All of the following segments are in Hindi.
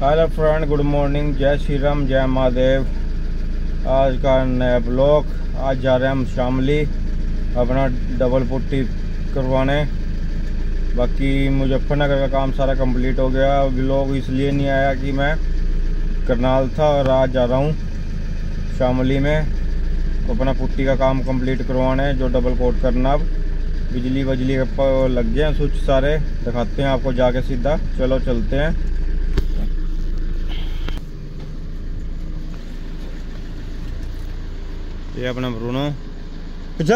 हेलो फ्रेंड, गुड मॉर्निंग, जय श्री राम, जय महादेव। आज का नया ब्लॉग। आज जा रहे हैं हम शामली अपना डबल पुट्टी करवाने। बाकी मुजफ्फरनगर का काम सारा कंप्लीट हो गया। ब्लॉग इसलिए नहीं आया कि मैं करनाल था और आज जा रहा हूँ शामली में अपना पुट्टी का काम कंप्लीट करवाने, जो डबल कोट करना। अब बिजली के लग गए हैं स्विच सारे, दिखाते हैं आपको जाके सीधा। चलो चलते हैं। ये अपना ब्रूनो अच्छा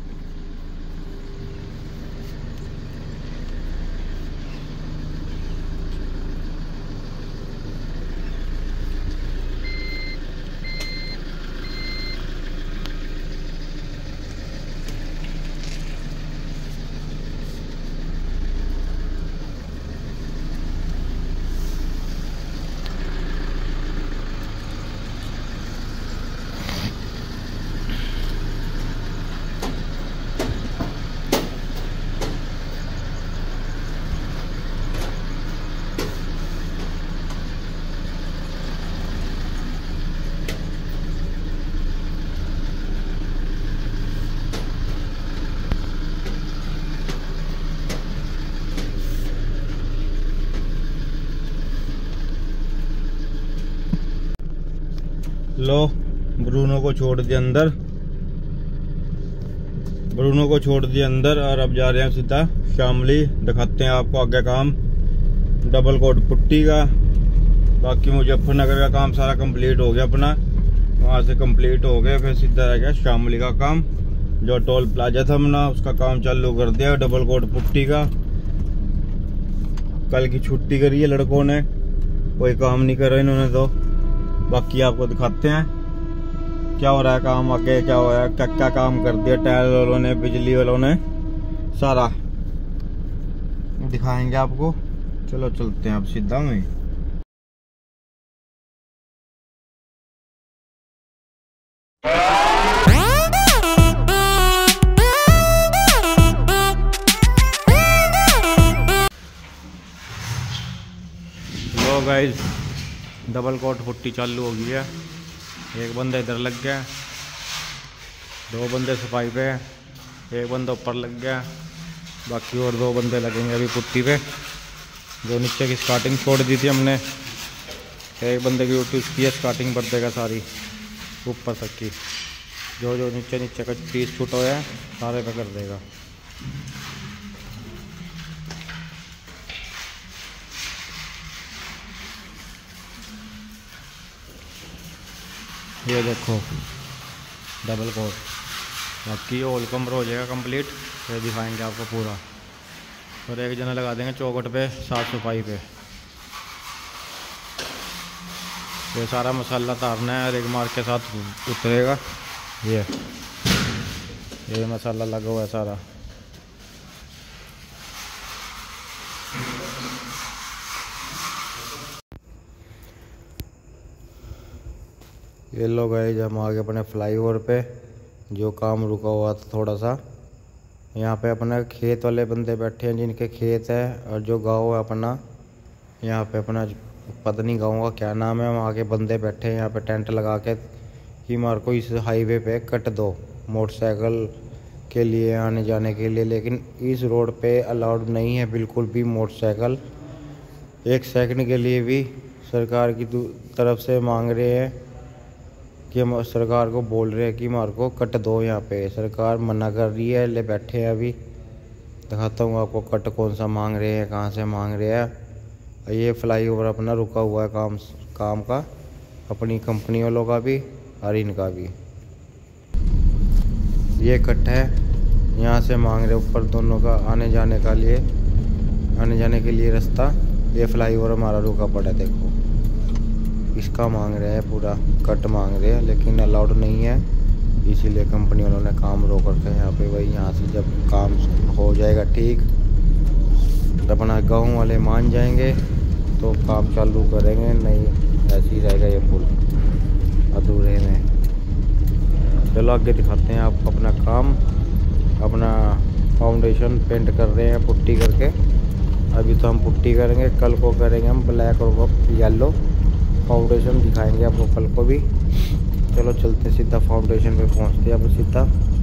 लो, ब्रूनो को छोड़ दिया अंदर, और अब जा रहे हैं सीधा शामली। दिखाते हैं आपको आगे काम डबल कोट पुट्टी का। बाकी मुजफ्फरनगर का काम सारा कंप्लीट हो गया अपना, वहां से कंप्लीट हो गया। फिर सीधा रह गया शामली का काम। जो टोल प्लाजा था अपना, उसका काम चालू कर दिया डबल कोट पुट्टी का। कल की छुट्टी करी है लड़कों ने, कोई काम नहीं करा इन्होंने तो। बाकी आपको दिखाते हैं क्या हो रहा है काम आगे, क्या हो रहा है, क्या क्या काम कर दिया टायर वालों ने, बिजली वालों ने, सारा दिखाएंगे आपको। चलो चलते हैं अब सीधा में। लो गाइस, डबल कोट पुट्टी चालू हो गई है। एक बंदा इधर लग गया, 2 बंदे सफाई पे, एक बंदा ऊपर लग गया। बाकी और 2 बंदे लगेंगे अभी पुट्टी पे। जो नीचे की स्टार्टिंग छोड़ दी थी हमने, एक बंदे की ड्यूटी उसकी है स्टार्टिंग कर देगा सारी ऊपर तक की। जो जो नीचे का पीस छूटा हुआ है सारे पे कर देगा। ये देखो डबल कोट। बाकी ऑल कमर हो जाएगा कंप्लीट, ये दिखाएंगे आपको पूरा। और एक जना लगा देंगे चौखट पे, साफ सफाई पे। ये सारा मसाला तारना है और एक मार के साथ उतरेगा। ये मसाला लगा हुआ है सारा। ये लोग आए जब हम आगे अपने फ्लाईओवर पे, जो काम रुका हुआ था थोड़ा सा। यहाँ पे अपना खेत वाले बंदे बैठे हैं जिनके खेत है, और जो गांव है अपना, यहाँ पे अपना पता नहीं गाँव का क्या नाम है, वहाँ के बंदे बैठे हैं यहाँ पे टेंट लगा के कि मार को इस हाईवे पे कट दो मोटरसाइकिल के लिए आने जाने के लिए। लेकिन इस रोड पे अलाउड नहीं है बिल्कुल भी मोटरसाइकिल। 1 सेकंड के लिए भी सरकार की तरफ से मांग रहे हैं कि हम सरकार को बोल रहे हैं कि मार को कट दो। यहाँ पे सरकार मना कर रही है। ले बैठे हैं अभी, दिखाता हूँ आपको कट कौन सा मांग रहे हैं, कहाँ से मांग रहे हैं। ये फ्लाईओवर अपना रुका हुआ है काम का, अपनी कंपनी वालों का भी और इनका भी। ये कट है, यहाँ से मांग रहे ऊपर दोनों का आने जाने के लिए रास्ता। ये फ्लाईओवर हमारा रुका पड़ा है, देखो इसका मांग रहे हैं, पूरा कट मांग रहे हैं, लेकिन अलाउड नहीं है। इसीलिए कंपनी वालों ने काम रोक रखा है यहाँ पे। भाई यहाँ से जब काम हो जाएगा ठीक, तो अपना गाँव वाले मान जाएंगे तो काम चालू करेंगे, नहीं ऐसे ही रहेगा ये पुल अधूरे में। चलो आगे दिखाते हैं आपको अपना काम। अपना फाउंडेशन पेंट कर रहे हैं पुट्टी करके। अभी तो हम पुट्टी करेंगे, कल को करेंगे हम ब्लैक और येलो फाउंडेशन, दिखाएंगे आपको कल को भी। चलो चलते सीधा फाउंडेशन पे पहुंचते हैं अब सीधा।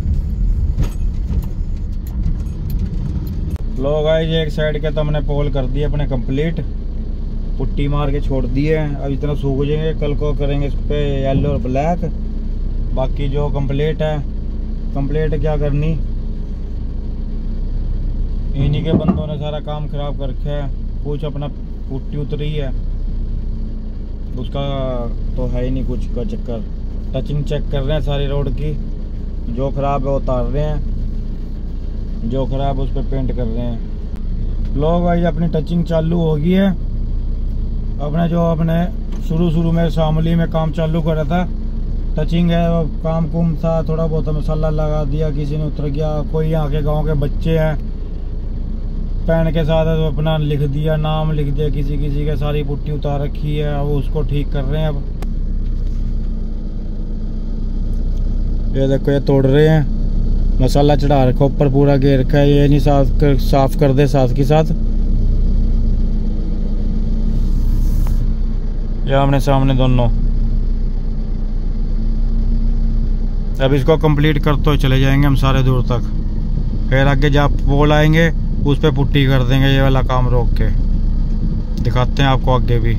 लो गाइस, एक साइड के तो हमने पोल कर दिए अपने कंप्लीट, पुट्टी मार के छोड़ दी है। अब इतना सूख जाएंगे, कल को करेंगे इस पे येलो और ब्लैक। बाकी जो कंप्लीट है, कंप्लीट क्या करनी, इन्हीं के बंदों ने सारा काम खराब कर रखा है। कुछ अपना पुट्टी उतरी है, उसका तो है ही नहीं कुछ का चक्कर। टचिंग चेक कर रहे हैं सारी रोड की, जो खराब है वो उतार रहे हैं, जो खराब है उस पर पेंट कर रहे हैं। लोग भाई अपनी टचिंग चालू हो गई है। अपने शुरू में शामली में काम चालू करा था, टचिंग है, काम कुम था, थोड़ा बहुत मसाला लगा दिया, किसी ने उतर गया, कोई यहाँ के गांव के बच्चे हैं पेन के साथ तो अपना लिख दिया, नाम लिख दिया किसी के, सारी पुट्टी उतार रखी है। अब उसको ठीक कर रहे हैं। अब ये देखो, ये तोड़ रहे हैं, मसाला चढ़ा रखा ऊपर, पूरा घेर रखा है। ये नहीं साफ कर दे साथ के साथ। ये आमने सामने दोनों। अब इसको कंप्लीट करते हुए चले जाएंगे हम सारे दूर तक, फिर आगे जहाँ पोल आएंगे उस पे पुट्टी कर देंगे। ये वाला काम रोक के दिखाते हैं आपको आगे भी।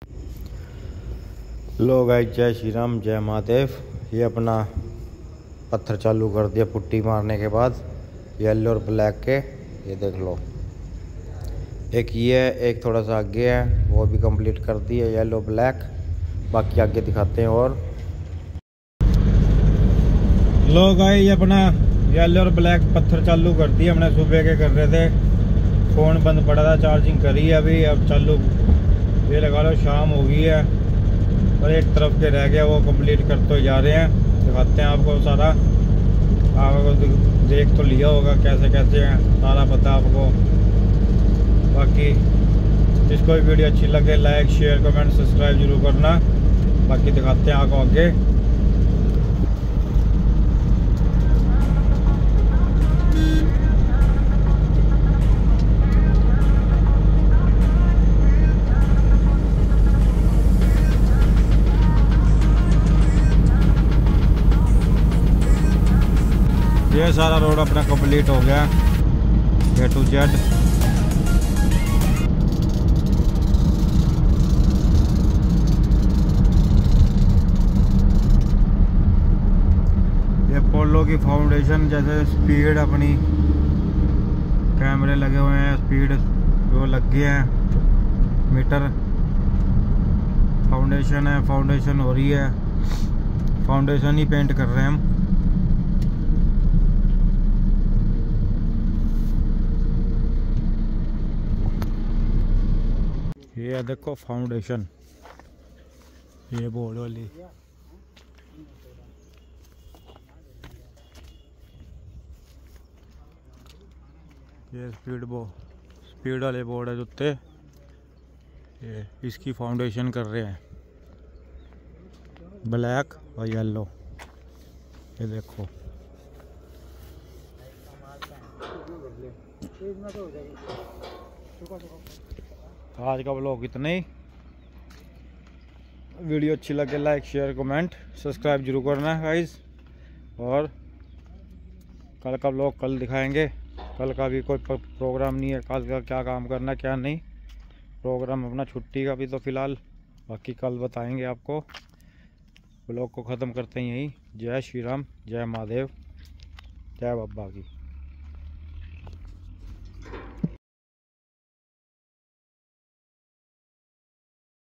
लोग गाइस, जय श्री राम, जय महादेव। ये अपना पत्थर चालू कर दिया पुट्टी मारने के बाद, येलो और ब्लैक के। ये देख लो, एक ये है, एक थोड़ा सा आगे है, वो भी कंप्लीट कर दिया येलो ब्लैक। बाकी आगे दिखाते हैं। और लोग आए, ये अपना येलो और ब्लैक पत्थर चालू कर दिए हमने, सुबह के कर रहे थे, फ़ोन बंद पड़ा था, चार्जिंग करी अभी, अब चालू। ये लगा लो शाम हो गई है और एक तरफ के रह गया, वो कंप्लीट करते जा रहे हैं। दिखाते हैं आपको सारा, आपको देख तो लिया होगा कैसे कैसे है, सारा पता आपको। बाकी जिसको भी वीडियो अच्छी लगे लाइक शेयर कमेंट सब्सक्राइब जरूर करना। बाकी दिखाते हैं आपको आगे। ये सारा रोड अपना कंप्लीट हो गया A to Z। ये पोलो की फाउंडेशन, जैसे स्पीड अपनी कैमरे लगे हुए हैं, स्पीड जो लग गए हैं मीटर। फाउंडेशन है, फाउंडेशन हो रही है, फाउंडेशन ही पेंट कर रहे हैं हम। ये देखो फाउंडेशन, ये बोर्ड वाली। ये स्पीड वाले बोर्ड है जुत्ते, ये इसकी फाउंडेशन कर रहे हैं, ब्लैक और येलो। ये देखो, आज का व्लॉग इतना ही। वीडियो अच्छी लगे लाइक शेयर कमेंट सब्सक्राइब जरूर करना है गाइस। और कल का व्लॉग कल दिखाएंगे। कल का भी कोई प्रोग्राम नहीं है, कल का क्या काम करना क्या नहीं, प्रोग्राम अपना छुट्टी का भी तो फिलहाल। बाकी कल बताएंगे आपको। व्लॉग को ख़त्म करते हैं यहीं। जय श्री राम, जय महादेव, जय बाबा की।